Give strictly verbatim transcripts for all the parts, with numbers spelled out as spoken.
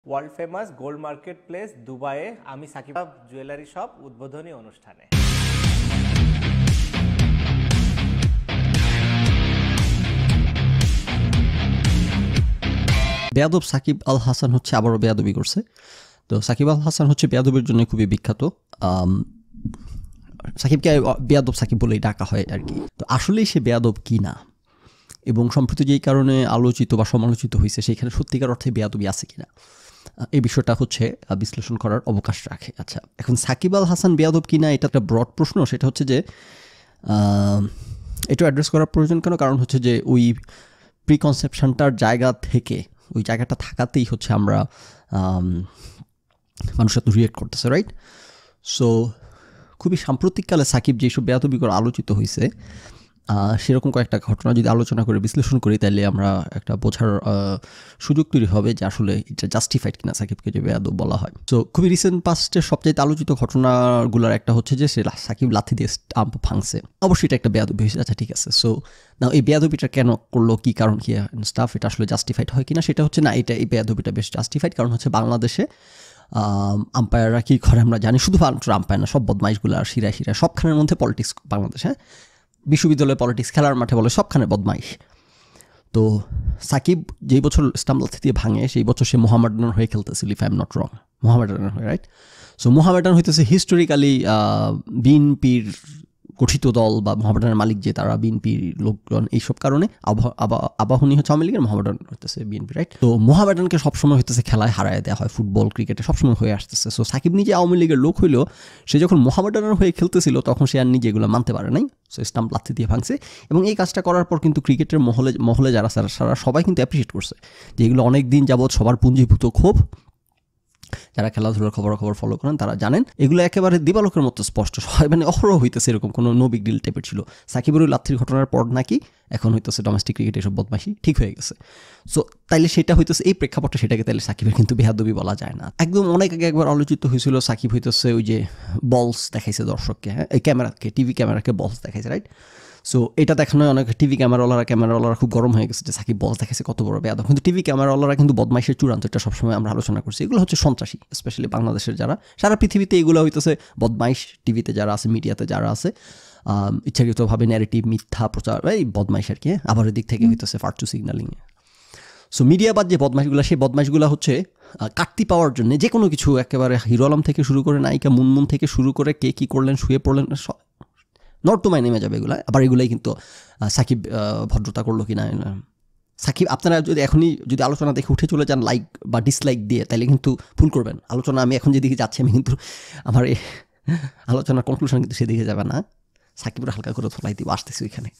World famous gold market place দুবাইয়ে আমি Shakib jewellery shop উদ্বোধনী অনুষ্ঠানে। বেয়াদব সাকিব আল হাসান হচ্ছে আবারও বেয়াদবি করছে। তো সাকিব আল হাসান হচ্ছে বেয়াদবির জন্য খুবই বিখ্যাত। সাকিবকে বেয়াদব সাকিব বলেই ডাকা হয় আর কি। তো আসলেই সে বেয়াদব কি না এবং সম্প্রতি যেই কারণে আলোচিত বা সমালোচিত হয়েছে সেইখানে সত্যিকার অর্থে বেয়াদবি আছে কিনা এই বিষয়টা হচ্ছে বিশ্লেষণ করার অবকাশ রাখে। আচ্ছা, এখন সাকিব আল হাসান বেয়াদব কিনা এটা একটা ব্রড প্রশ্ন। সেটা হচ্ছে যে এটা অ্যাড্রেস করার প্রয়োজন কেন, কারণ হচ্ছে যে ওই প্রিকনসেপশনটার জায়গা থেকে ওই জায়গাটা থাকাতেই হচ্ছে আমরা মানুষের তো রিয়েক্ট করতেছে, রাইট? সো খুবই সাম্প্রতিককালে সাকিব যেসব বেয়াদবি করে আলোচিত হয়েছে সেরকম কয়েকটা ঘটনা যদি আলোচনা করে বিশ্লেষণ করি তাহলে আমরা একটা বোঝার সুযোগ তৈরি হবে যে আসলে এটা জাস্টিফাইড কিনা সাকিবকে যে বেয়াদব বলা হয়। তো খুবই রিসেন্ট পাস্টের সবচেয়ে আলোচিত ঘটনাগুলোর একটা হচ্ছে যে সে সাকিব লাথি দিয়ে স্টাম্প ভাঙছে। অবশ্যই এটা একটা বেয়াদবি হয়েছে, আচ্ছা ঠিক আছে। সো না এই বেয়াদবিটা কেন করলো, কি কারণ কি স্টাফ, এটা আসলে জাস্টিফাইড হয় কিনা সেটা হচ্ছে না, এটা এই বেয়াদবিটা বেশ জাস্টিফাইড। কারণ হচ্ছে বাংলাদেশে আম্পায়াররা কী করে আমরা জানি, শুধুমাত্র আম্পায়ার না, সব বদমাইশগুলো আর শিরা শিরা সবখানের মধ্যে পলিটিক্স বাংলাদেশে, বিশ্ববিদ্যালয়ে পলিটিক্স, খেলার মাঠে বলে সবখানে বদমাইশ। তো সাকিব যেই বছর স্টাম্প লাথি দিয়ে ভাঙে সেই বছর সে মোহামেডান হয়ে খেলতেছিল, if I am not wrong, Mohammedan হয়ে, রাইট? সো মোহামেডান হইতেছে হিস্টোরিক্যালি বিএনপির গঠিত দল বা মোহামেডানের মালিক যে তারা বিএনপির লোকজন, এইসব কারণে আবাহনী হচ্ছে আওয়ামী লীগের, মোহামেডান হইতেছে বিএনপি, রাইট? তো মোহামেডানকে সবসময় হইতেছে খেলায় হারায় দেওয়া হয়, ফুটবল ক্রিকেটে সবসময় হয়ে আসতেছে। সো সাকিব নিজে আওয়ামী লীগের লোক হইলেও সে যখন মোহামেডানের হয়ে খেলতেছিল তখন সে আর নিজে এগুলো মানতে পারে নাই। সো স্টাম্প লাথি দিয়ে ভাঙছে এবং এই কাজটা করার পর কিন্তু ক্রিকেটের মহলে মহলে যারা সারা সবাই কিন্তু অ্যাপ্রিসিয়েট করছে যে এগুলো অনেক দিন যাবৎ সবার পুঞ্জীভূত ক্ষোভ। যারা খেলাধুলার খবর খবর ফলো করেন তারা জানেন এগুলো একেবারে দিবালোকের মতো স্পষ্ট, সবাই মানে অহরহ হইতেছে, এরকম কোনো নো বিগ ডিল টাইপের ছিল। সাকিবের ওই লাথির ঘটনার পর নাকি এখন হইতেছে ডোমেস্টিক ক্রিকেট এসব বদমাশি ঠিক হয়ে গেছে। সো তাইলে সেটা হইতেছে এই প্রেক্ষাপটে, সেটাকে তাইলে সাকিবের কিন্তু বেয়াদবি বলা যায় না। একদম অনেক আগে একবার আলোচিত হয়েছিল সাকিব হইতেছে ওই যে বলস দেখাইছে দর্শককে, হ্যাঁ এই ক্যামেরাকে, টিভি ক্যামেরাকে বলস দেখাইছে, রাইট? সো এটা দেখানো অনেক টিভি ক্যামেরাওয়ালারা ক্যামেরাওয়ালারা খুব গরম হয়ে গেছে যে সাকিব বল দেখাইছে কত বড় বেয়াদব। কিন্তু টিভি ক্যামেরাওয়ালারা কিন্তু বদমাইশের চূড়ান্ত, এটা সবসময় আমরা আলোচনা করছি। এগুলো হচ্ছে সন্ত্রাসী, স্পেশালি বাংলাদেশের যারা, সারা পৃথিবীতে এগুলো হইতেছে বদমাইশ, টিভিতে যারা আছে, মিডিয়াতে যারা আছে, ইচ্ছাকৃতভাবে ন্যারেটিভ মিথ্যা প্রচার, এই বদমাইশ আর কি। আবার এদিক থেকে হইতেছে ফার্চু সিগন্যালিংয়ে। সো মিডিয়া বাদ যে বদমাইশগুলো, সেই বদমাইশগুলো হচ্ছে কাটতি পাওয়ার জন্য যে কোনো কিছু, একেবারে হিরো আলম থেকে শুরু করে নায়িকা মুনমুন থেকে শুরু করে কে কী করলেন, শুয়ে পড়লেন, নর্দমায় নেমে যাবে এগুলো। আবার এগুলাই কিন্তু সাকিব ভদ্রতা করলো কি না, সাকিব আপনারা যদি এখনই যদি আলোচনা দেখে উঠে চলে যান লাইক বা ডিসলাইক দিয়ে, তাহলে কিন্তু ভুল করবেন। আলোচনা আমি এখন যেদিকে যাচ্ছি আমি কিন্তু আমার এই আলোচনার কনক্লুশন কিন্তু সেদিকে যাবে না, সাকিবের হালকা করে তোলাই দিব, আসতেছি ওইখানে।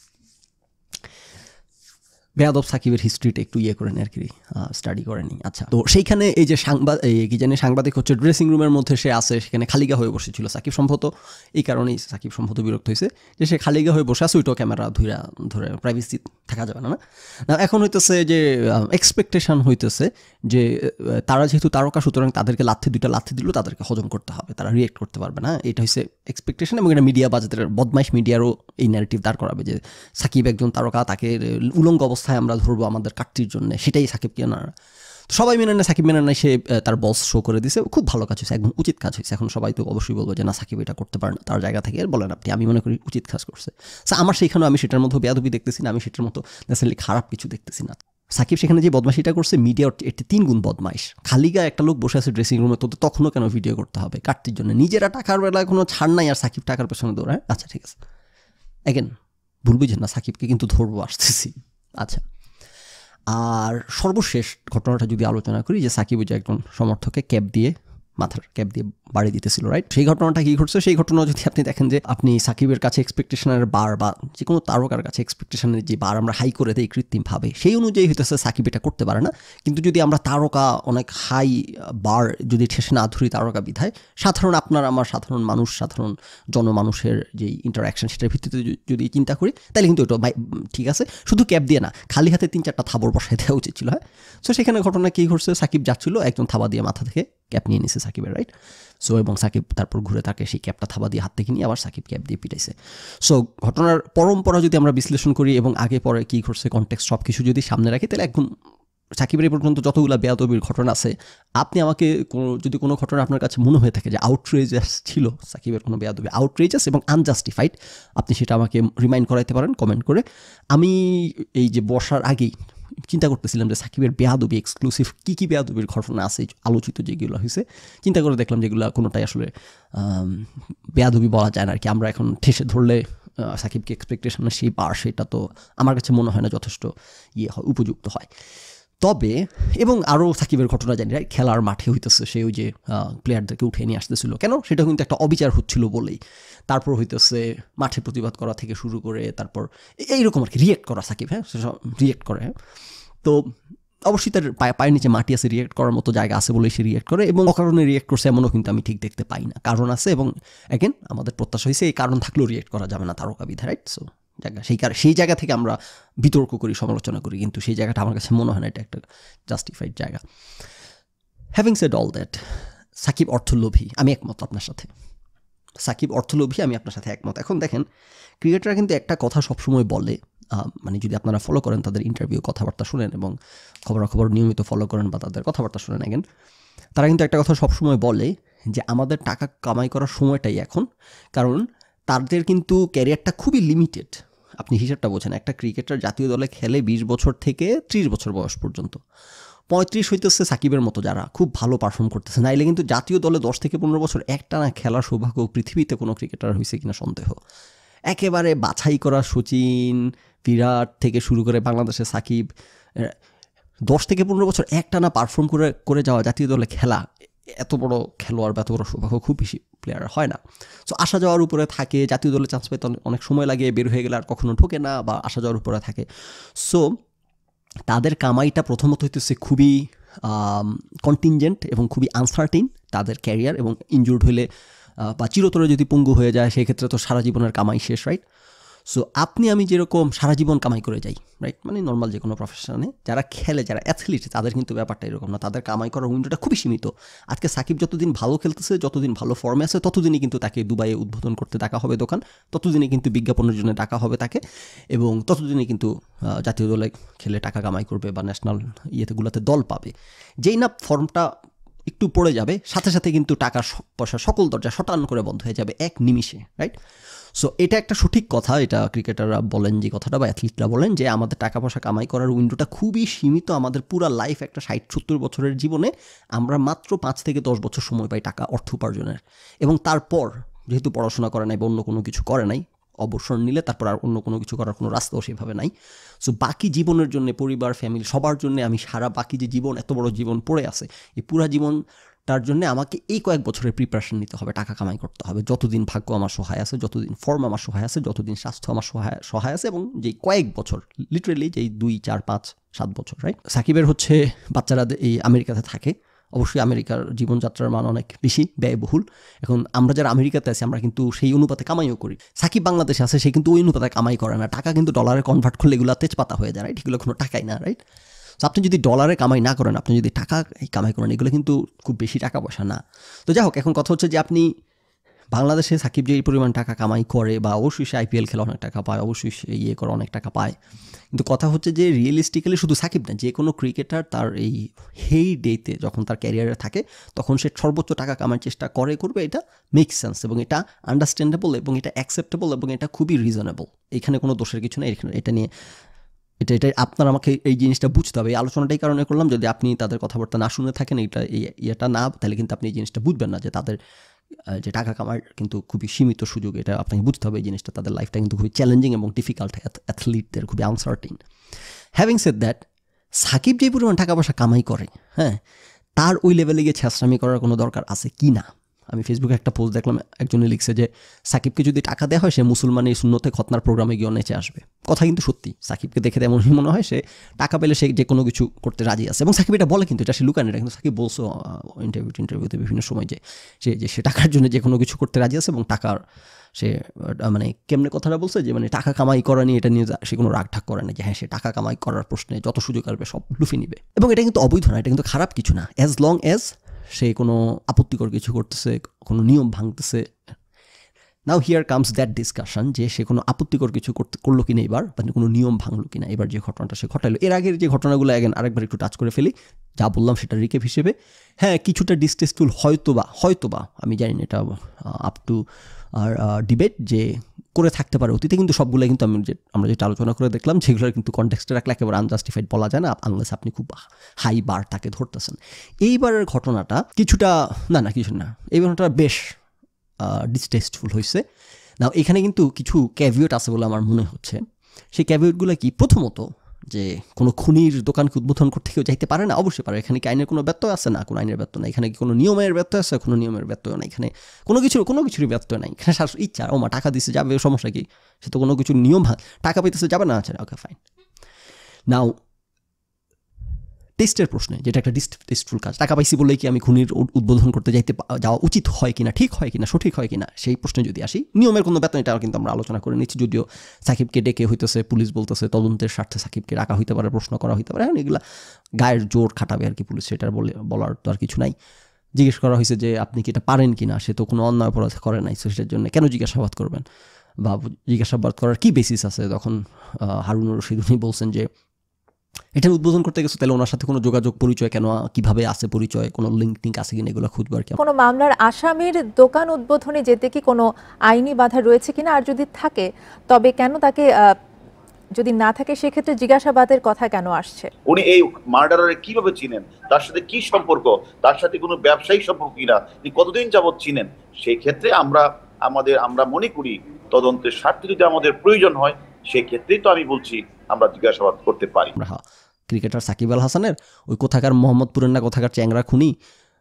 বেয়াদব সাকিবের হিস্ট্রিটা একটু ইয়ে করেনি আর কি, স্টাডি করেনি। আচ্ছা, তো সেইখানে এই যে সাংবাদিক, কি জানি সাংবাদিক হচ্ছে ড্রেসিং রুমের মধ্যে সে আসে, সেখানে খালিগা হয়ে বসেছিল সাকিব, সম্ভবত এই কারণেই সাকিব সম্ভবত বিরক্ত হয়েছে যে সে খালিগা হয়ে বসে আছে, ওইটাও ক্যামেরা ধরে ধরে প্রাইভেসি থাকা যাবে না না। এখন হইতেছে যে এক্সপেকটেশন হইতেছে যে তারা যেহেতু তারকা, সুতরাং তাদেরকে লাথি দুইটা লাথি দিলেও তাদেরকে হজম করতে হবে, তারা রিয়েক্ট করতে পারবে না, এটা হচ্ছে এক্সপেকটেশন। এবং এটা মিডিয়া বাজারের বদমাইশ মিডিয়ারও এই ন্যারেটিভ দাঁড় করাবে যে সাকিব একজন তারকা, তাকে উলঙ্গ অবস্থায় আমরা ধরবো আমাদের কাটতির জন্য, সেটাই সাকিবকে না। সবাই মেনে নেয়, সাকিব মেনে নেয়, সে তার বস শো করে দিছে, খুব ভালো কাজ হয়েছে, একদম উচিত কাজ হয়েছে। এখন সবাই তো অবশ্যই বলবো যে না সাকিব এটা করতে পারে না, তার জায়গা থেকে বলেন আপনি, আমি মনে করি উচিত কাজ করছে। আমার সেইখানেও আমি সেটার মধ্যে বেয়াদবি দেখতেছি না, আমি সেটার মতো নেসেসারিলি খারাপ কিছু দেখতেছি না। সাকিব সেখানে যে বদমাইশিটা করছে, মিডিয়া একটি তিন গুণ বদমাইশ। খালিগা একটা লোক বসে আছে ড্রেসিং রুমে, তো তখনও কেন ভিডিও করতে হবে কাটতির জন্য? নিজেরা টাকার বেলায় কোনো ছাড় নাই আর সাকিব টাকার পেছনে দৌড়ায়। আচ্ছা ঠিক আছে, এগেন ভুল বুঝেন না, সাকিবকে কিন্তু ধরবো, আসতেছি। আচ্ছা, আর সর্বশেষ ঘটনাটা যদি আলোচনা করি যে সাকিব যে একজন সমর্থককে ক্যাপ দিয়ে, মাথার ক্যাপ দিয়ে বাড়ি দিতেছিল, রাইট? সেই ঘটনাটা কী ঘটছে, সেই ঘটনা যদি আপনি দেখেন যে আপনি সাকিবের কাছে এক্সপেকটেশনের বার বা যে কোনো তারকার কাছে এক্সপেকটেশনের যে বার আমরা হাই করে দিই কৃত্রিমভাবে, সেই অনুযায়ী হইতেছে সাকিব এটা করতে পারে না। কিন্তু যদি আমরা তারকা অনেক হাই বার যদি ঠেসে না ধরি তারকা বিধায়, সাধারণ আপনার আমার সাধারণ মানুষ, সাধারণ জনমানুষের যে ইন্টারাকশন, সেটার ভিত্তিতে যদি চিন্তা করি তাহলে কিন্তু ওটা ঠিক আছে। শুধু ক্যাপ দিয়ে না, খালি হাতে তিন চারটা থাবর বসাই দেওয়া উচিত ছিল। হ্যাঁ, সো সেখানে ঘটনা কী ঘটছে, সাকিব যাচ্ছিল, একজন থাবা দিয়ে মাথা থেকে ক্যাপ নিয়ে নিছে সাকিবের, রাইট? সো এবং সাকিব তারপর ঘুরে তাকে সেই ক্যাপটা থাবা দিয়ে হাত থেকে নিয়ে আবার সাকিব ক্যাপ দিয়ে পিটাইছে। সো ঘটনার পরম্পরা যদি আমরা বিশ্লেষণ করি এবং আগে পরে কী ঘটছে কনটেক্সট সব কিছু যদি সামনে রাখি, তাহলে একদম সাকিবের এই পর্যন্ত যতগুলো বেয়াদবির ঘটনা আছে, আপনি আমাকে কোনো যদি কোনো ঘটনা আপনার কাছে মনে হয়ে থাকে যে আউটরেজাস ছিল, সাকিবের কোনো বেয়াদবি আউটরেজাস এবং আনজাস্টিফাইড, আপনি সেটা আমাকে রিমাইন্ড করাইতে পারেন কমেন্ট করে। আমি এই যে বসার আগেই চিন্তা করতেছিলাম যে সাকিবের বেয়াদবি এক্সক্লুসিভ কী কী বেয়াদবির ঘটনা আছে আলোচিত যেগুলো হয়েছে, চিন্তা করে দেখলাম যেগুলো কোনোটাই আসলে বেয়াদবি বলা যায় না আর কি। আমরা এখন ঠেসে ধরলে সাকিবকে এক্সপেকটেশনের সেই বার, সেটা তো আমার কাছে মনে হয় না যথেষ্ট ইয়ে হয়, উপযুক্ত হয়। তবে এবং আরও সাকিবের ঘটনা জানি, রাইট, খেলার মাঠে হইতেছে সে ওই যে প্লেয়ারদেরকে উঠে নিয়ে আসতেছিল, কেন সেটা কিন্তু একটা অবিচার হচ্ছিল বলেই। তারপর হইতেছে মাঠে প্রতিবাদ করা থেকে শুরু করে তারপর এইরকম আর কি রিয়েক্ট করা সাকিব, হ্যাঁ সেসব রিয়েক্ট করে। হ্যাঁ, তো অবশ্যই তার পায়ে পায়ের নিচে মাটি আছে, রিয়েক্ট করার মতো জায়গা আছে বলেই সে রিয়েক্ট করে, এবং অকারণে রিয়েক্ট করছে এমনও কিন্তু আমি ঠিক দেখতে পাই না, কারণ আছে। এবং অ্যাগেন আমাদের প্রত্যাশা হয়েছে এই কারণ থাকলেও রিয়েক্ট করা যাবে না তারকাবিধা, রাইট। সো জায়গা সেই কারণে সেই জায়গা থেকে আমরা বিতর্ক করি, সমালোচনা করি, কিন্তু সেই জায়গাটা আমার কাছে মনে হয় না এটা একটা জাস্টিফাইড জায়গা। Having said all that, Sakib অর্থলোভী, আমি একমত আপনার সাথে। সাকিব অর্থলোভী, আমি আপনার সাথে একমত। এখন দেখেন, ক্রিকেটাররা কিন্তু একটা কথা সবসময় বলে, মানে যদি আপনারা ফলো করেন তাদের ইন্টারভিউ, কথাবার্তা শুনেন এবং খবরাখবর নিয়মিত ফলো করেন বা তাদের কথাবার্তা শুনেন, অ্যাগেন তারা কিন্তু একটা কথা সবসময় বলে যে আমাদের টাকা কামাই করার সময়টাই এখন, কারণ তাদের কিন্তু ক্যারিয়ারটা খুবই লিমিটেড। আপনি হিসাবটা বোঝেন, একটা ক্রিকেটার জাতীয় দলে খেলে বিশ বছর থেকে ত্রিশ বছর বয়স পর্যন্ত, পঁয়ত্রিশ হইতেছে সাকিবের মতো যারা খুব ভালো পারফর্ম করতেছে, নাইলে কিন্তু জাতীয় দলে দশ থেকে পনেরো বছর একটানা খেলার সৌভাগ্য পৃথিবীতে কোনো ক্রিকেটার হয়েছে কিনা সন্দেহ। একেবারে বাছাই করা সচিন, বিরাট থেকে শুরু করে বাংলাদেশের সাকিব, দশ থেকে পনেরো বছর একটানা পারফর্ম করে করে যাওয়া জাতীয় দলে খেলা, এত বড় খেলোয়াড় বা এত বড় সৌভাগ্য খুব বেশি প্লেয়ার হয় না। সো আসা যাওয়ার উপরে থাকে, জাতীয় দলে চান্স পেতে অনেক সময় লাগে, বের হয়ে গেলে আর কখনো ঢোকে না, বা আসা যাওয়ার উপরে থাকে। সো তাদের কামাইটা প্রথমত হইতেছে খুবই কন্টিনজেন্ট এবং খুবই আনসার্টিন তাদের ক্যারিয়ার, এবং ইনজুর্ড হলে বা চিরতরে যদি পঙ্গু হয়ে যায় সেক্ষেত্রে তো সারা জীবনের কামাই শেষ, রাইট। সো আপনি আমি যেরকম সারা জীবন কামাই করে যাই, রাইট, মানে নর্মাল যে কোনো প্রফেশনে যারা খেলে, যারা অ্যাথলিট, তাদের কিন্তু ব্যাপারটা এরকম না, তাদের কামাই করার উইন্ডোটা খুবই সীমিত। আজকে সাকিব যতদিন ভালো খেলতেছে, যতদিন ভালো ফর্মে আছে, ততদিনই কিন্তু তাকে দুবাইয়ে উদ্বোধন করতে ডাকা হবে দোকান, ততদিনই কিন্তু বিজ্ঞাপনের জন্য ডাকা হবে তাকে, এবং ততদিনই কিন্তু জাতীয় দলে খেলে টাকা কামাই করবে বা ন্যাশনাল ইয়েতেগুলোতে দল পাবে। যেই না ফর্মটা একটু পড়ে যাবে, সাথে সাথে কিন্তু টাকার পয়সা সকল দরজা শটান করে বন্ধ হয়ে যাবে এক নিমিষে, রাইট। সো এটা একটা সঠিক কথা, এটা ক্রিকেটাররা বলেন যে কথাটা, বা অ্যাথলিটরা বলেন যে আমাদের টাকা পয়সা কামাই করার উইন্ডোটা খুবই সীমিত। আমাদের পুরো লাইফ, একটা ষাট সত্তর বছরের জীবনে আমরা মাত্র পাঁচ থেকে দশ বছর সময় পাই টাকা অর্থ উপার্জনের, এবং তারপর যেহেতু পড়াশোনা করে নাই বা অন্য কোনো কিছু করে নাই, অবসর নিলে তারপর আর অন্য কোনো কিছু করার কোনো রাস্তাও সেভাবে নাই। সো বাকি জীবনের জন্য, পরিবার, ফ্যামিলি, সবার জন্য আমি সারা বাকি যে জীবন, এত বড় জীবন পড়ে আছে, এই পুরা জীবন তার জন্য আমাকে এই কয়েক বছরের প্রিপারেশন নিতে হবে, টাকা কামাই করতে হবে, যতদিন ভাগ্য আমার সহায় আছে, যতদিন ফর্ম আমার সহায় আছে, যতদিন স্বাস্থ্য আমার সহায় সহায় আছে, এবং যেই কয়েক বছর, লিটারেলি যেই দুই চার পাঁচ সাত বছর, রাইট। সাকিবের হচ্ছে বাচ্চারা এই আমেরিকাতে থাকে, অবশ্যই আমেরিকার জীবনযাত্রার মান অনেক বেশি ব্যয়বহুল। এখন আমরা যারা আমেরিকাতে আছি, আমরা কিন্তু সেই অনুপাতে কামাইও করি। সাকিব বাংলাদেশে আছে, সে কিন্তু ওই অনুপাতে কামাই করে না, টাকা কিন্তু ডলারে কনভার্ট করলে এগুলো তেজপাতা হয়ে যায়, রাইট, এগুলো কোনো টাকাই না, রাইট। তো আপনি যদি ডলারে কামাই না করেন, আপনি যদি টাকা কামাই করেন, এগুলো কিন্তু খুব বেশি টাকা পয়সা না। তো যাই হোক, এখন কথা হচ্ছে যে আপনি বাংলাদেশে সাকিব যে এই পরিমাণ টাকা কামাই করে, বা অবশ্যই সে আইপিএল খেলে অনেক টাকা পায়, অবশ্যই সে ইয়ে করে অনেক টাকা পায়, কিন্তু কথা হচ্ছে যে রিয়েলিস্টিক্যালি শুধু সাকিব না, যে কোনো ক্রিকেটার তার এই হেই ডেতে যখন তার ক্যারিয়ারে থাকে, তখন সে সর্বোচ্চ টাকা কামার চেষ্টা করে করবে, এটা মেক সেন্স এবং এটা আন্ডারস্ট্যান্ডেবল এবং এটা অ্যাকসেপ্টেবল এবং এটা খুবই রিজনেবল। এখানে কোনো দোষের কিছু নেই, এটা নিয়ে এটা এটা আপনার আমাকে এই জিনিসটা বুঝতে হবে। এই আলোচনাটাই কারণে করলাম, যদি আপনি তাদের কথাবার্তা না শুনে থাকেন, এটা এই ইয়েটা না, তাহলে কিন্তু আপনি এই জিনিসটা বুঝবেন না যে তাদের যে টাকা কামার কিন্তু খুবই সীমিত সুযোগ, এটা আপনাকে বুঝতে হবে। এই জিনিসটা, তাদের লাইফটা কিন্তু খুবই চ্যালেঞ্জিং এবং ডিফিকাল্ট, অ্যাথলিটদের খুবই uncertain. Having said that, Sakib যে পরিমাণ টাকা পয়সা কামাই করে, হ্যাঁ, তার ওই লেভেলে গিয়ে ছ্যাঁচড়ামি করার কোনো দরকার আছে কি না। আমি ফেসবুকে একটা পোস্ট দেখলাম, একজনে লিখছে যে সাকিবকে যদি টাকা দেওয়া হয়, সে মুসলমানের সুন্নতে খতনার প্রোগ্রামে গিয়ে নেচে আসবে। কথা কিন্তু সত্যি, সাকিবকে দেখে তেমনই মনে হয়, সে টাকা পেলে সে যে কোনো কিছু করতে রাজি আছে, এবং সাকিব এটা বলে, কিন্তু এটা সে লুকান, এটা কিন্তু সাকিব বলছো ইন্টারভিউ ইন্টারভিউতে বিভিন্ন সময় যে সে যে সে টাকার জন্য যে কোনো কিছু করতে রাজি আছে, এবং টাকার সে মানে কেমনে কথাটা বলছে যে মানে টাকা কামাই করা নিয়ে, এটা নিয়ে সে কোনো রাগ ঠাক করে না, যে হ্যাঁ সে টাকা কামাই করার প্রশ্নে যত সুযোগ আসবে সব লুফে নিবে, এবং এটা কিন্তু অবৈধ না, এটা কিন্তু খারাপ কিছু না, অ্যাজ লং অ্যাজ সে কোনো আপত্তিকর কিছু করতেছে, কোনো নিয়ম ভাঙতেছে, now here comes that discussion যে সে কোনো আপত্তিকর কিছু করতে করলো কিনা এবার, মানে কোনো নিয়ম ভাঙলো কিনা এবার যে ঘটনাটা সে ঘটাইলো। এর আগের যে ঘটনাগুলো এখন আরেকবার একটু টাচ করে ফেলি, যা বললাম সেটা রিকেপ হিসেবে। হ্যাঁ, কিছুটা ডিসটেস্টফুল হয়তোবা হয়তোবা আমি জানি না, এটা আপ টু আর ডিবেট যে করে থাকতে পারে অতীতে, কিন্তু সবগুলো কিন্তু আমি যে আমরা যেটা আলোচনা করে দেখলাম সেগুলোর কিন্তু কনটেক্সটে রাখলে একেবারে আনজাস্টিফাইড বলা যায় না, আনলেস আপনি খুব হাই বার তাকে ধরতেছেন। এইবারের ঘটনাটা কিছুটা না না কিছু না এই ঘটনাটা বেশ ডিসটেস্টফুল হয়েছে। না, এখানে কিন্তু কিছু ক্যাভিয়েট আছে বলে আমার মনে হচ্ছে। সেই ক্যাভিয়েটগুলো কি, প্রথমত যে কোনো খুনির দোকানকে উদ্বোধন করতে কেউ যাইতে পারে না, অবশ্যই পারে। এখানে কি আইনের কোনো ব্যত্যয় আছে? না, কোনো আইনের ব্যত্যয় নাই। এখানে কি কোনো নিয়মের ব্যত্যয় আছে? কোনো নিয়মের ব্যত্যয় নাই। এখানে কোনো কিছুর কোনো কিছুরই ব্যত্যয় নাই। এখানে শাশুড়ি ইচ্ছা, ও মা টাকা দিচ্ছে যাবে, সমস্যা কি? সে তো কোনো কিছু নিয়ম টাকা পাইতেছে যাবে না, আছে ওকে ফাইন। নাও টেস্টের প্রশ্নে, যেটা একটা টেস্টফুল কাজ, টাকা পাইছি বলেই কি আমি খুনির উদ্বোধন করতে যাইতে যাওয়া উচিত হয় কিনা, ঠিক হয় কিনা, সঠিক হয় কিনা, সেই প্রশ্নে যদি আসি, নিয়মের কোনো বেতন এটা কিন্তু আমরা আলোচনা করে নিচ্ছি। যদিও সাকিবকে ডেকে হইতেছে, পুলিশ বলতেছে তদন্তের স্বার্থে সাকিবকে রাখা হইতে পারে, প্রশ্ন করা হইতে পারে, এখন এগুলা গায়ের জোর খাটাবে আর কি পুলিশ, সেটার বলে বলার তো আর কিছু নাই। জিজ্ঞেস করা হয়েছে যে আপনি কি এটা পারেন কিনা, সে তো কোনো অন্যায় অপরাধ করে নাই, সেটার জন্য কেন জিজ্ঞাসাবাদ করবেন বা জিজ্ঞাসাবাদ করার কি বেসিস আছে? তখন হারুনুর রশিদ উনি বলছেন যে এটার উদ্বোধন করতে গেছে, তাহলে ওনার সাথে কোনো যোগাযোগ পরিচয় কেন, কিভাবে আছে পরিচয়, কোনো লিঙ্ক টিঙ্ক আছে কিনা, এগুলো খুঁজবো আর কি। কোনো মামলার আসামির দোকান উদ্বোধনে যেতে কি কোনো আইনি বাধা রয়েছে কিনা, আর যদি থাকে তবে কেন তাকে, যদি না থাকে সেক্ষেত্রে জিজ্ঞাসাবাদের কথা কেন আসছে? উনি এই মার্ডারারে কিভাবে চিনেন, তার সাথে কি সম্পর্ক, তার সাথে কোনো ব্যবসায়িক সম্পর্ক কিনা, তিনি কতদিন যাবৎ চিনেন, সেই ক্ষেত্রে আমরা আমাদের আমরা মনে করি তদন্তের স্বার্থে যদি আমাদের প্রয়োজন হয় সেই ক্ষেত্রেই তো আমি বলছি আমরা জিজ্ঞাসাবাদ করতে পারি। ক্রিকেটার সাকিব আল হাসানের ওই কোথাকার মোহাম্মদপুরের না কোথাকার চ্যাংরা খুনি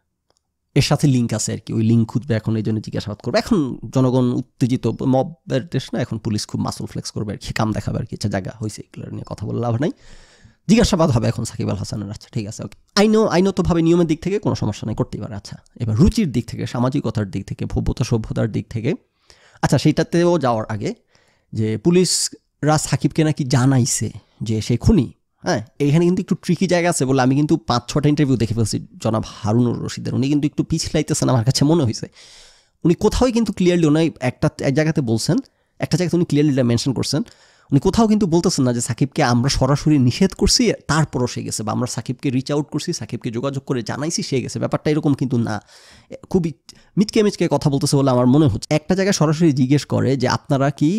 এর সাথে লিঙ্ক আছে আর কি, ওই লিঙ্ক খুঁজবে এখন, এই জন্য জিজ্ঞাসাবাদ করবে। এখন জনগণ উত্তেজিত, মবের দেশ না, এখন পুলিশ খুব মাসল ফ্লেক্স করবে আর কি, কাম দেখাবে আর কি, আচ্ছা জায়গা হয়েছে, এগুলো নিয়ে কথা বলে লাভ নাই। জিজ্ঞাসাবাদ হবে এখন সাকিব আল হাসানের, আচ্ছা ঠিক আছে, আইনো আইনতভাবে নিয়মের দিক থেকে কোনো সমস্যা নেই, করতেই পারে। আচ্ছা, এবার রুচির দিক থেকে, সামাজিকতার দিক থেকে, ভব্যতা সভ্যতার দিক থেকে, আচ্ছা সেইটাতেও যাওয়ার আগে যে পুলিশরা সাকিবকে নাকি জানাইছে যে সে খুনি, হ্যাঁ, এইখানে কিন্তু একটু ট্রিকি জায়গা আছে বলে আমি কিন্তু পাঁচ ছটা ইন্টারভিউ দেখে ফেলছি জনাব হারুনুর রশিদের, উনি কিন্তু একটু পিছলাইতেছেন আমার কাছে মনে হয়েছে। উনি কোথাও কিন্তু ক্লিয়ারলি, উনি একটা এক জায়গাতে বলছেন, একটা জায়গাতে উনি ক্লিয়ারলি মেনশন করছেন, উনি কোথাও কিন্তু বলতেছেন না যে সাকিবকে আমরা সরাসরি নিষেধ করছি তারপরও সে গেছে, বা আমরা সাকিবকে রিচ আউট করছি, সাকিবকে যোগাযোগ করে জানাইছি সে গেছে, ব্যাপারটা এরকম কিন্তু না, খুবই মিচকে মিচকে কথা বলতেছে বলে আমার মনে হচ্ছে। একটা জায়গায় সরাসরি জিজ্ঞেস করে যে আপনারা কি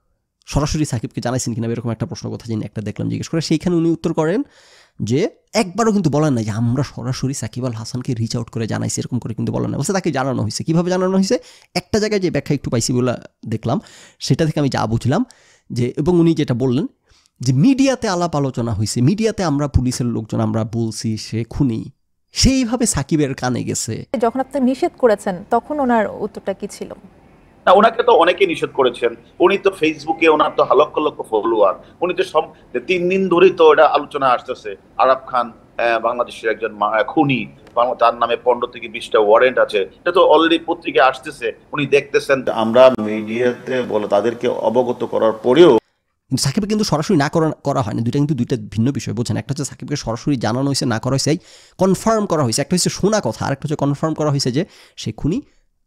সরাসরি সাকিবকে জানাইছেন কিনা, এরকম একটা প্রশ্ন কথা যিনি একটা দেখলাম জিজ্ঞেস করে, সেইখানে উনি উত্তর করেন যে একবারও কিন্তু বলেন না যে আমরা সরাসরি সাকিব আল হাসানকে রিচ আউট করে জানাইছি, এরকম করে কিন্তু বলেন না, বলছে তাকে জানানো হয়েছে। কীভাবে জানানো হয়েছে? একটা জায়গায় যে ব্যাখ্যা একটু পাইছি বলে দেখলাম, সেটা থেকে আমি যা বুঝলাম যে, এবং উনি যেটা বললেন যে মিডিয়াতে আলাপ আলোচনা হয়েছে, মিডিয়াতে আমরা পুলিশের লোকজন আমরা বলছি সে খুনি, সেইভাবে সাকিবের কানে গেছে। যখন আপনি নিষেধ করেছেন তখন ওনার উত্তরটা কি ছিল? না, ওনাকে তো অনেকে নিষেধ করেছেন, উনি তো ফেসবুকে ওনার তো লক্ষ লক্ষ ফলোয়ার, উনি তো সব তিন দিন ধরেই তো এটা আলোচনা আসতেছে, আরাব খান বাংলাদেশের একজন খুনি, তার নামে পনেরো থেকে বিশটা ওয়ারেন্ট আছে, এটা তো অলরেডি পত্রিকায় আসতেছে, উনি দেখতেছেন। আমরা মিডিয়াতে বলে তাদেরকে অবগত করার পরেও সাকিবকে কিন্তু সরাসরি না করা করা হয় না, দুইটা কিন্তু দুইটা ভিন্ন বিষয়, বোঝেন। একটা হচ্ছে সাকিবকে সরাসরি জানানো হয়েছে, না করা হয়েছে কনফার্ম করা হয়েছে, একটা হচ্ছে শোনা কথা, আরেকটা হচ্ছে কনফার্ম করা হয়েছে যে সে খুনি,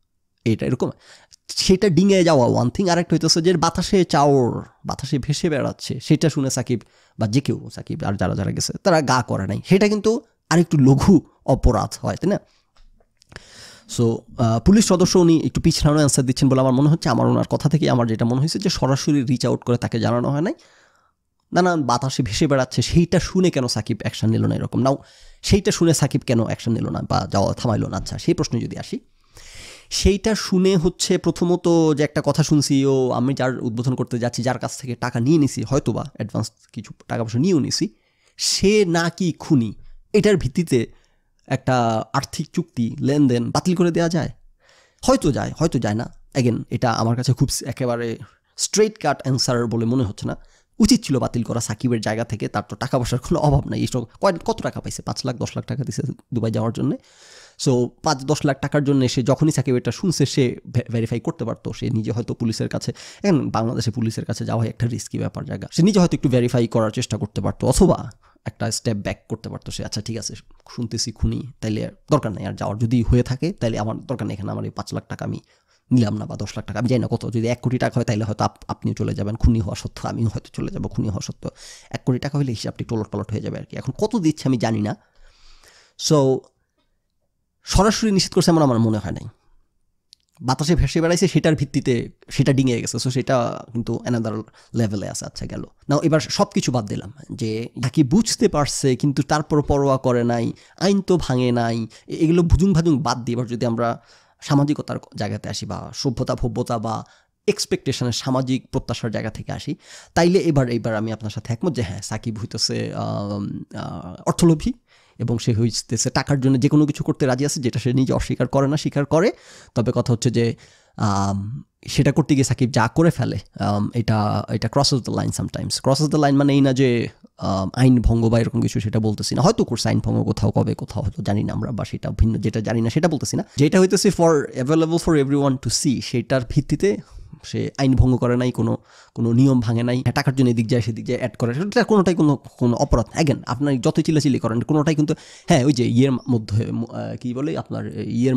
এটা এরকম, সেটা ডিঙে যাওয়া ওয়ান থিং। আরেকটা হইতেছে যে বাতাসে চাওর, বাতাসে ভেসে বেড়াচ্ছে, সেটা শুনে সাকিব বা যে কেউ, সাকিব আর যারা যারা গেছে তারা গা করে নাই, সেটা কিন্তু আরেকটু লঘু অপরাধ হয়, তাই না? সো পুলিশ সদস্য উনি একটু পিছলানো অ্যান্সার দিচ্ছেন বলে আমার মনে হচ্ছে। আমার ওনার কথা থেকে আমার যেটা মনে হয়েছে যে সরাসরি রিচ আউট করে তাকে জানানো হয় নাই, নানা বাতাসে ভেসে বেড়াচ্ছে, সেইটা শুনে কেন সাকিব অ্যাকশন নিল না, এরকম নাও, সেইটা শুনে সাকিব কেন অ্যাকশন নিল না বা যাওয়া থামাইল না। আচ্ছা, সেই প্রশ্নে যদি আসি, সেইটা শুনে হচ্ছে প্রথমত যে একটা কথা শুনছি, ও আমি যার উদ্বোধন করতে যাচ্ছি, যার কাছ থেকে টাকা নিয়ে নিছি, হয়তো বা অ্যাডভান্স কিছু টাকা পয়সা নিয়েও নিছি, সে নাকি খুনি, এটার ভিত্তিতে একটা আর্থিক চুক্তি লেনদেন বাতিল করে দেওয়া যায়? হয়তো যায়, হয়তো যায় না। অ্যাগেন, এটা আমার কাছে খুব একেবারে স্ট্রেইট কাট অ্যান্সার বলে মনে হচ্ছে না। উচিত ছিল বাতিল করা সাকিবের জায়গা থেকে, তার তো টাকা পয়সার কোনো অভাব নাই। এইসব কত টাকা পাইছে? পাঁচ লাখ দশ লাখ টাকা দিছে দুবাই যাওয়ার জন্য। সো পাঁচ দশ লাখ টাকার জন্য সে যখনই সাকিব এটা শুনছে, সে ভেরিফাই করতে পারতো, সে নিজে হয়তো পুলিশের কাছে, এখন বাংলাদেশে পুলিশের কাছে যাওয়া একটা রিস্কি ব্যাপার জায়গা, সে নিজে হয়তো একটু ভেরিফাই করার চেষ্টা করতে পারতো, অথবা একটা স্টেপ ব্যাক করতে পারতো সে, আচ্ছা ঠিক আছে শুনতেছি খুনি, তাইলে দরকার নেই আর যাওয়ার, যদি হয়ে থাকে তাইলে আমার দরকার নেই, এখানে আমার এই পাঁচ লাখ টাকা আমি নিলাম না বা দশ লাখ টাকা আমি জানি না কত, যদি এক কোটি টাকা হয় তাহলে হয়তো আপনিও চলে যাবেন খুনি হওয়া সত্ত্বেও, আমিও হয়তো চলে যাবো খুনি হওয়া সত্ত্বেও। এক কোটি টাকা হলে হিসাবটি টলট টলট হয়ে যাবে আর কি। এখন কত দিচ্ছে আমি জানি না, সো সরাসরি নিষেধ করছে এমন আমার মনে হয় নাই। বাতাসে ভেসে বেড়াইছে সেটার ভিত্তিতে সেটা ডিঙে গেছে, সো সেটা কিন্তু অ্যানাদার লেভেলে আছে। আচ্ছা গেল না, এবার সব কিছু বাদ দিলাম, যে নাকি বুঝতে পারছে কিন্তু তারপর পরোয়া করে নাই, আইন তো ভাঙে নাই, এগুলো ভুজুং ভাজুং বাদ দিয়ে এবার যদি আমরা সামাজিকতার জায়গাতে আসি বা সভ্যতা ভব্যতা বা এক্সপেকটেশনের সামাজিক প্রত্যাশার জায়গা থেকে আসি, তাইলে এবার এইবার আমি আপনার সাথে একমত যে হ্যাঁ সাকিব হইতেছে অর্থলোভী এবং সে হইতেছে টাকার জন্য যে কোনো কিছু করতে রাজি আছে, যেটা সে নিজে অস্বীকার করে না, স্বীকার করে। তবে কথা হচ্ছে যে সেটা করতে গিয়ে সাকিব যা করে ফেলে এটা এটা crosses the line sometimes. Crosses the line মানে এই না যে আইন ভঙ্গ বা এরকম কিছু, সেটা বলতেছি না, হয়তো করছে আইন ভঙ্গ কোথাও কবে কোথাও হয়তো জানি না আমরা, বা সেটা ভিন্ন যেটা জানি না সেটা বলতেছি না, যেটা হইতেছে for available for everyone to see, সেটার ভিত্তিতে সে আইন ভঙ্গ করে নাই, কোনো কোনো নিয়ম ভাঙে নাই, টাকার জন্য এদিক যায় সেদিক যায় অ্যাড করে, সেটা কোনোটাই কোনো কোনো অপরাধ। অ্যাগেন আপনার যতই চিল্লাচিল্লি করেন কোনোটাই কিন্তু হ্যাঁ ওই যে ইয়ের মধ্যে কী বলে আপনার ইয়ের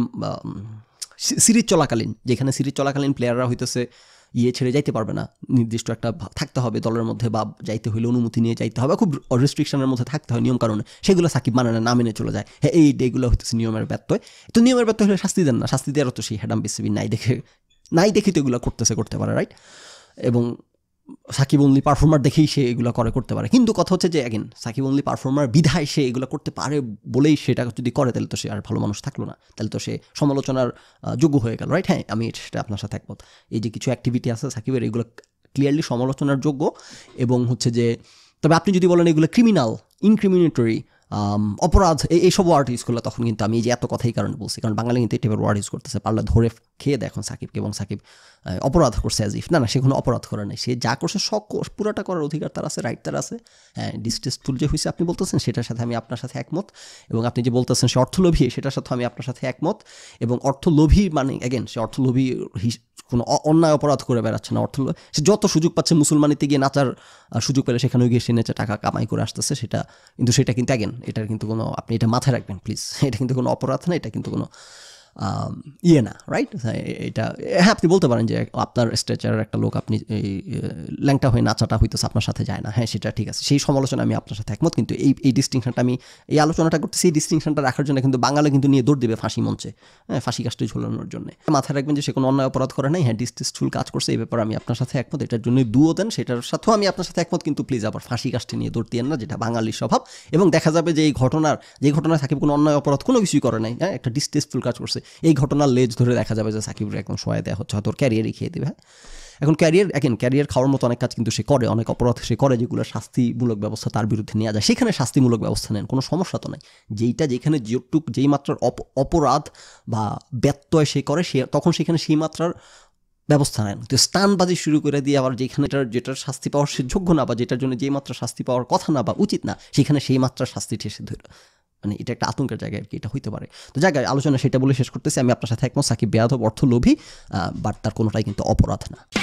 সিরিজ চলাকালীন, যেখানে সিরিজ চলাকালীন প্লেয়াররা হইতেছে ইয়ে ছেড়ে যাইতে পারবে না, নির্দিষ্ট একটা থাকতে হবে দলের মধ্যে, বা যাইতে হইলে অনুমতি নিয়ে যাইতে হবে, খুব রেস্ট্রিকশনের মধ্যে থাকতে হয় নিয়ম কারণে, সেগুলো সাকিব মানে না, না মেনে চলে যায়। হ্যাঁ এই ডেগুলো হইতেছে নিয়মের ব্যত্যয়, তো নিয়মের ব্যত্যয় হলে শাস্তি দেন না, শাস্তি দেওয়ারও তো সেই হ্যাডাম বিসিবি নাই দেখে নাই দেখি তো এগুলো করতেছে করতে পারে, রাইট? এবং সাকিব অনলি পারফর্মার দেখেই সে এগুলো করে করতে পারে, কিন্তু কথা হচ্ছে যে অ্যাগেন সাকিব অনলি পারফর্মার বিধায় সে এগুলো করতে পারে বলেই সেটা যদি করে তাহলে তো সে আর ভালো মানুষ থাকলো না, তাহলে তো সে সমালোচনার যোগ্য হয়ে গেল, রাইট? হ্যাঁ আমি সেটা আপনার সাথে একমত। এই যে কিছু অ্যাক্টিভিটি আছে সাকিবের, এগুলো ক্লিয়ারলি সমালোচনার যোগ্য এবং হচ্ছে যে, তবে আপনি যদি বলেন এগুলো ক্রিমিনাল, ইনক্রিমিনেটরি, অপরাধ, এইসব ওয়ার্ড ইউজ করলে তখন কিন্তু আমি এই যে এত কথাই কারণে বলছি, কারণ বাঙালি কিন্তু এই টাইপের ওয়ার্ড ইউজ করতেছে, পারলে ধরে খেয়ে দেখুন সাকিবকে, এবং সাকিব অপরাধ করছে অ্যাজ ইফ, না না সে কোনো অপরাধ করে নাই, সে যা করছে সব পুরাটা করার অধিকার তার আছে, রাইট তার আছে। হ্যাঁ ডিসটেস্টফুল যে হয়েছে আপনি বলতেছেন সেটার সাথে আমি আপনার সাথে একমত, এবং আপনি যে বলতেছেন সে অর্থলোভী সেটার সাথে আমি আপনার সাথে একমত। এবং অর্থলোভী মানে অ্যাগেন সে অর্থলোভী কোনো অন্যায় অপরাধ করে বেড়াচ্ছে না, অর্থ সে যত সুযোগ পাচ্ছে মুসলমানিতে গিয়ে নাচার সুযোগ পেলে সেখানেও গিয়ে সে নেচে টাকা কামাই করে আসতেছে, সেটা কিন্তু সেটা কিন্তু অ্যাগেন এটার কিন্তু কোনো, আপনি এটা মাথায় রাখবেন প্লিজ, এটা কিন্তু কোনো অপরাধ না, এটা কিন্তু কোনো ইয়ে না, রাইট? এটা হ্যাঁ আপনি বলতে পারেন যে আপনার স্ট্রেচারের একটা লোক, আপনি এই ল্যাংটা হয়ে নাচাটা হইতেছে আপনার সাথে যায় না, হ্যাঁ সেটা ঠিক আছে, সেই সমালোচনা আমি আপনার সাথে একমত। কিন্তু এই এই ডিস্টিংশনটা আমি এই আলোচনাটা করতেছি, এই ডিস্টিংশনটা রাখার জন্য কিন্তু বাঙালি কিন্তু নিয়ে দৌড় দেবে ফাঁসি মঞ্চে, হ্যাঁ ফাঁসি কাজটি ঝোলানোর জন্য। মাথায় রাখবেন যে সে কোনো অন্যায় অপরাধ করে নাই, হ্যাঁ ডিস্টেস্টফুল কাজ করছে, এই ব্যাপারে আমি আপনার সাথে একমত, এটার জন্য দুও দেন সেটার সাথেও আমি আপনার সাথে একমত, কিন্তু প্লিজ আবার ফাঁসি কাজটি নিয়ে দৌড় দিয়েন না, যেটা বাঙালির স্বভাব। এবং দেখা যাবে যে এই ঘটনার যে ঘটনায় সাকিব কোনো অন্যায় অপরাধ কোনো কিছুই করে নাই, হ্যাঁ একটা ডিস্টেস্টফুল কাজ করছে, এই ঘটনার লেজ ধরে দেখা যাবে যে সাকিবের একদম সহায় দেওয়া হচ্ছে, হয়তো ওর ক্যারিয়ারই খেয়ে দেবে। হ্যাঁ এখন ক্যারিয়ার এখন ক্যারিয়ার খাওয়ার মতো অনেক কাজ কিন্তু সে করে, অনেক অপরাধ সে করে যেগুলো শাস্তিমূলক ব্যবস্থা তার বিরুদ্ধে নেওয়া যায়, সেখানে শাস্তিমূলক ব্যবস্থা নেন, কোনো সমস্যা তো নাই। যেইটা যেখানে যেটুক যেই মাত্রার অপরাধ বা ব্যত্যয় সে করে সে তখন সেখানে সেই মাত্রার ব্যবস্থা নেন। তো স্টানবাজি শুরু করে দিয়ে আবার যেখানে এটার যেটার শাস্তি পাওয়ার সে যোগ্য না, বা যেটার জন্য যেই মাত্রা শাস্তি পাওয়ার কথা না বা উচিত না, সেখানে সেই মাত্রার শাস্তি ঠেসে ধরে, মানে এটা একটা আতঙ্কের জায়গায় আর কি, এটা হইতে পারে। তো জায়গায় আলোচনা সেটা বলে শেষ করতেছি, আমি আপনার সাথে একমত সাকিব বেয়াদব অর্থলোভী, বাট তার কোনোটাই কিন্তু অপরাধ না।